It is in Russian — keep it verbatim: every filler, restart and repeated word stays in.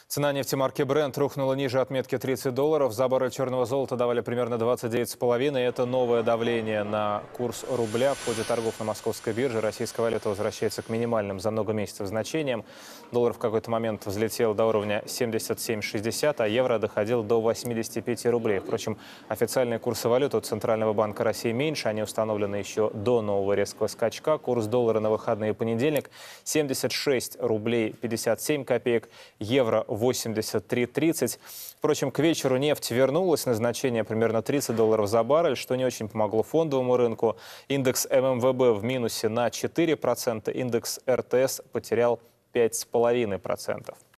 Цена нефти марки Brent рухнула ниже отметки тридцать долларов. За баррель черного золота давали примерно двадцать девять с половиной. Это новое давление на курс рубля. В ходе торгов на московской бирже российская валюта возвращается к минимальным за много месяцев значениям. Доллар в какой-то момент взлетел до уровня семьдесят семь шестьдесят, а евро доходил до восьмидесяти пяти рублей. Впрочем, официальные курсы валют от Центрального банка России меньше. Они установлены еще до нового резкого скачка. Курс доллара на выходные понедельник – семьдесят шесть рублей пятьдесят семь копеек, евро – восемьдесят три тридцать. Впрочем, к вечеру нефть вернулась на значение примерно тридцать долларов за баррель, что не очень помогло фондовому рынку. Индекс эм эм вэ бэ в минусе на четыре процента, индекс эр тэ эс потерял пять с половиной процентов.